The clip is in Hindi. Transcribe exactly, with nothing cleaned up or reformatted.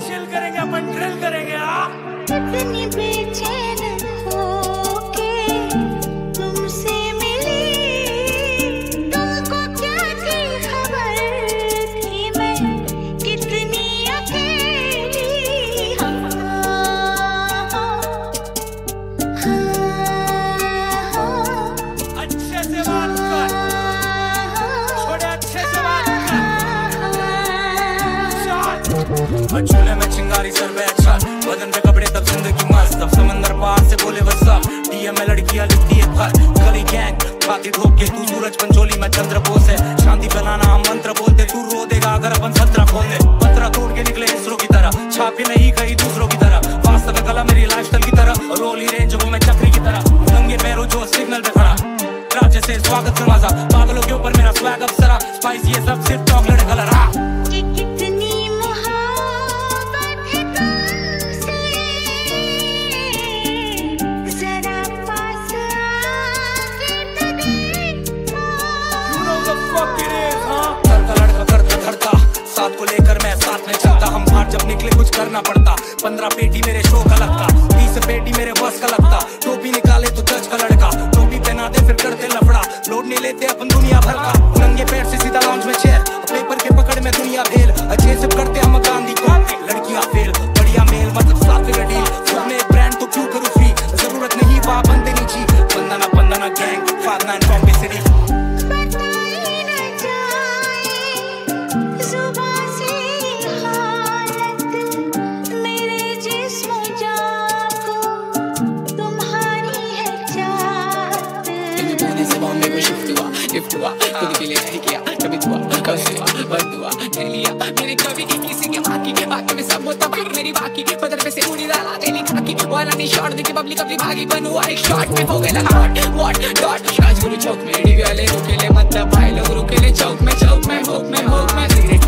चिल करेंगे, अपन ड्रिल करेंगे। हाँ कितनी बेचैन होके तुमसे मिली, तुमको क्या की खबर थी मैं कितनी अकेली। हाँ, हाँ, अच्छे से बात कर, थोड़े अच्छे से बात कर। झूले में चिंगारी सर पे अच्छा, बदन पे कपड़े तब जिंदगी मस्त, तब समंदर पार से बोले बस सब। डीएम में लड़कियां लिखती है खत, गली गैंग खाती धोखे, तू सूरज पंचोली में चंद्र बोस है। शांति फैलाना हम मंत्र बोलते, तू रो देगा अगर अपन सत्रह खोल दे। पत्रा तोड़ के निकले इसरो की तरह, छापे नहीं कहीं दूसरों की तरह। वास्तव कला मेरी लाइफस्टाइल की तरह, रोली रेंज वो मैं चक्री की तरह। नंगे पैरों जो सिग्नल पे खड़ा, राज्य से स्वागत से मजा, बादलों के ऊपर मेरा स्वैग अप्सरा। स्पाइस ये सब सिर्फ चॉकलेट कलर। हाँ साथ को लेकर मैं साथ में चलता, हम बाहर जब निकले कुछ करना पड़ता। पंद्रह पेटी मेरे शो का लगता, बीस पेटी मेरे बस का लगता। टोपी निकाले तो जज का लड़का, टोपी पहनाते फिर करते लफड़ा। लोड नहीं लेते अपन दुनिया भर का, नंगे पैर से सीधा लॉन्च में चेयर, पेपर के पकड़ में दुनिया भेल। अच्छे से करते हम गांधी को, लड़कियां फेल, बढ़िया मेल मतलब साथ फिगर डील। खुद में एक ब्रांड तो क्यों करूं फ्री, जरूरत नहीं वहाँ बंदे नीची। Vandana Vandana gang five nine Bombay city. Lift हुआ खुद के लिए नहीं किया, कभी दुआ कभी दुआ बस दुआ नहीं लिया मैंने कभी किसी के बाकी बाकी में सब होता फिर मेरी बाकी बदल पे से उड़ी डाला तेरी खाकी वाला नहीं शॉट देके पब्लिक अपनी भागी बनूआ एक शॉट में हो गया hot what dot Rajguru Chowk में डी वाले रुके ले मतलब भाई लोग रुके ले चौक में चौक में होक में होक में